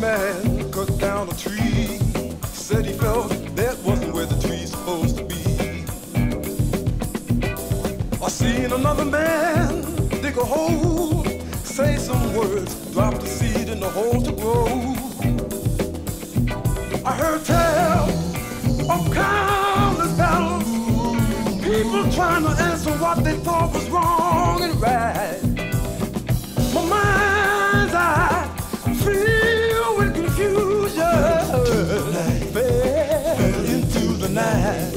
man cut down a tree. Said he felt that wasn't where the tree's supposed to be. I seen another man dig a hole, say some words, drop the seed in the hole to grow. I heard tell of countless battles, people trying to answer what they thought was wrong and right. My mind's eye filled with confusion, fell into the night.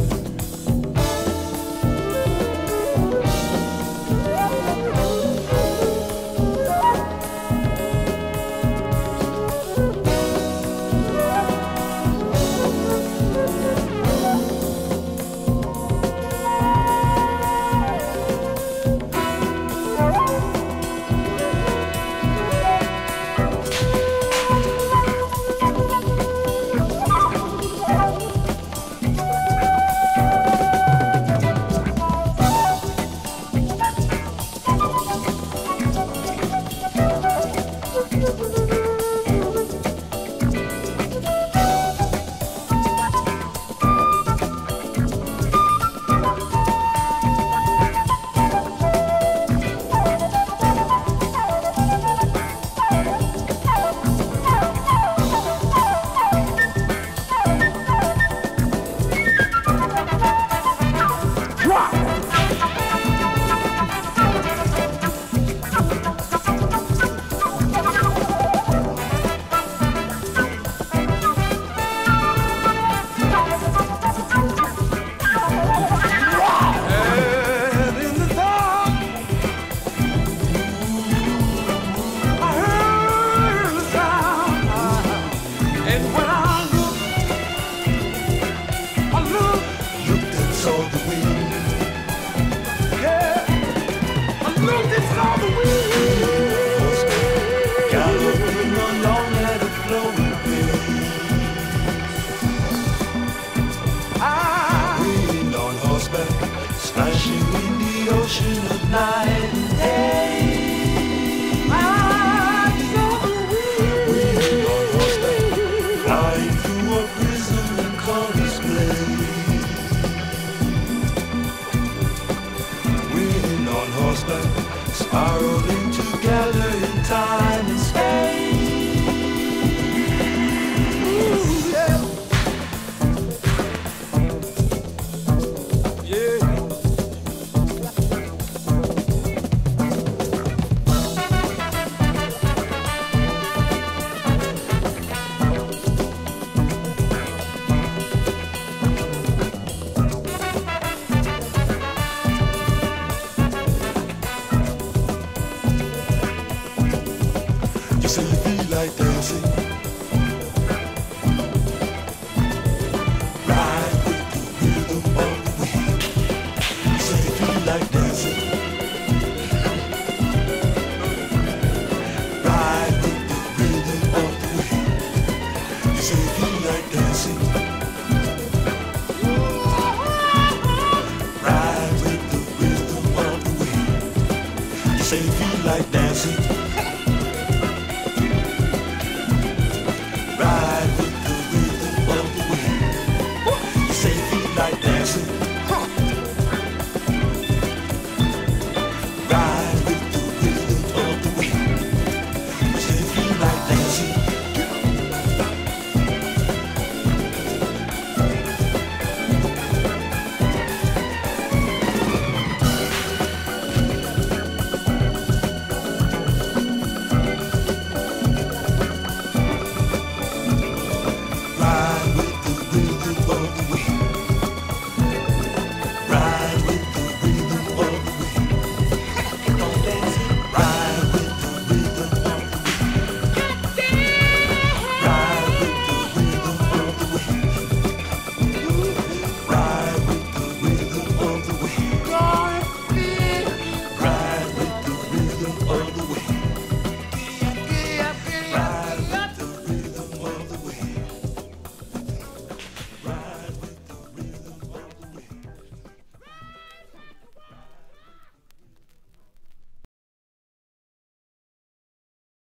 Spiraling together in time and space. Yeah. You say you feel like dancing, ride with the rhythm of the wind. You say you feel like dancing, ride with the rhythm of the wind. You say you feel like dancing, ride with the rhythm of the wind. You say you feel like dancing. Ride with the rhythm of the wind. You say you feel like dancing. Ride